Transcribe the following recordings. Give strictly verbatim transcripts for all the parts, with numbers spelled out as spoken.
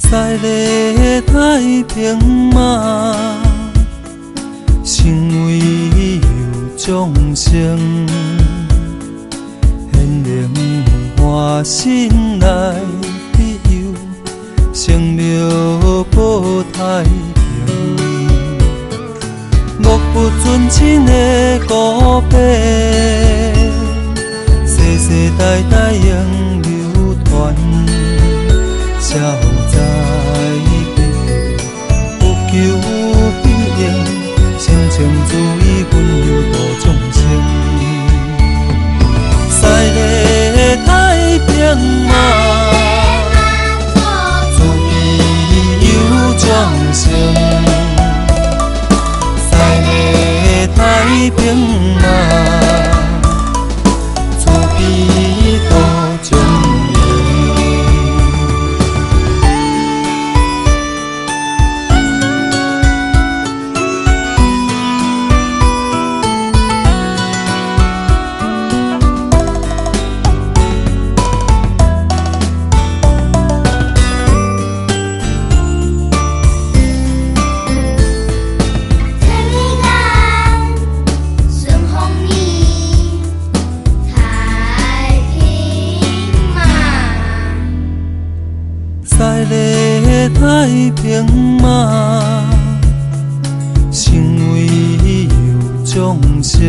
在个太平嘛，成为有众生，显灵化身来庇佑，圣庙保太平。岳不尊亲的古碑，世世代代永流传。消灾避有求必应，心情注意分忧度众生。在个太平嘛，慈悲有众生。在个太平嘛，慈悲度众生。在个太平嘛，成为有众生，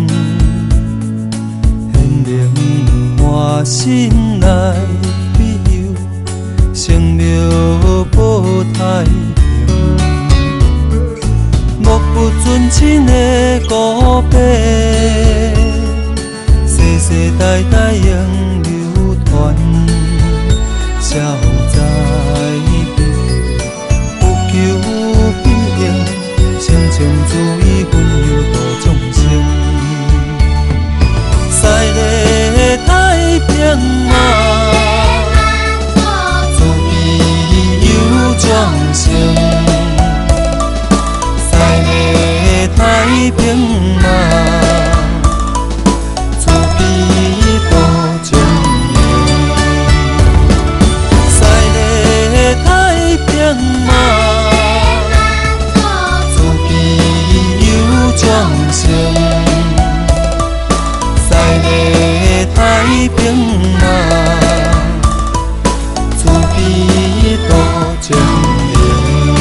显灵化身来庇佑，圣庙保太平。岳不尊亲的古碑，世世代代永流传。消灾避有求必应，心情注意分忧度众生。在个太平嘛，慈悲有众生。在个太平嘛，慈悲度众生。太平嘛，慈悲有众生。在个太平嘛，慈悲度众生。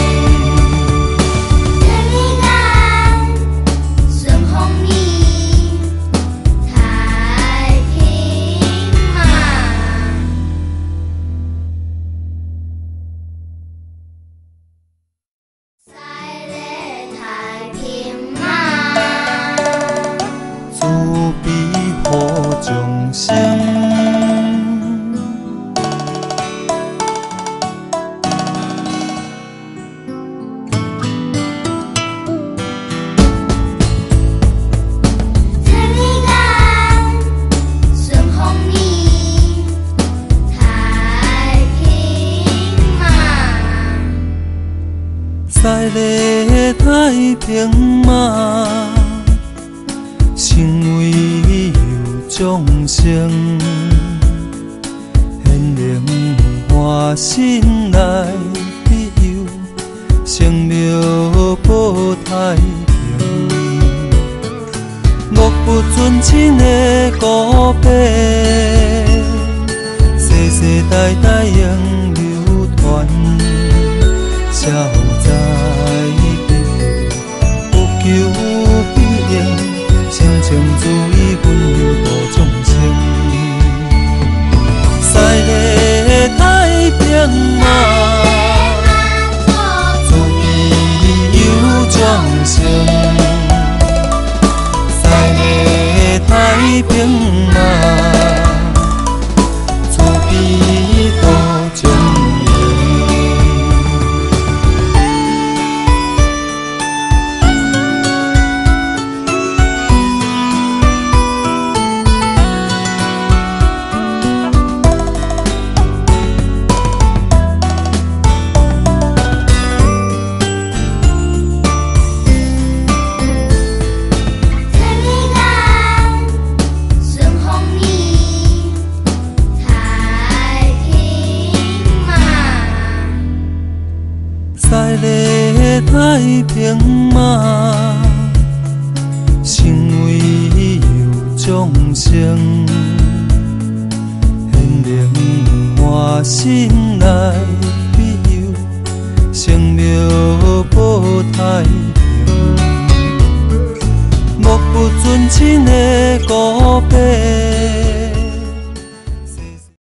在个太平嘛，成为有众生，显灵化身来庇佑，圣庙保太平。岳不尊亲的古碑，世世代代永流传。消灾避有求必应，心情注意分忧度众生。在个太平嘛，慈悲有众生。在个太平嘛，慈悲度众生。 太平嘛，成为有众生，显灵换心。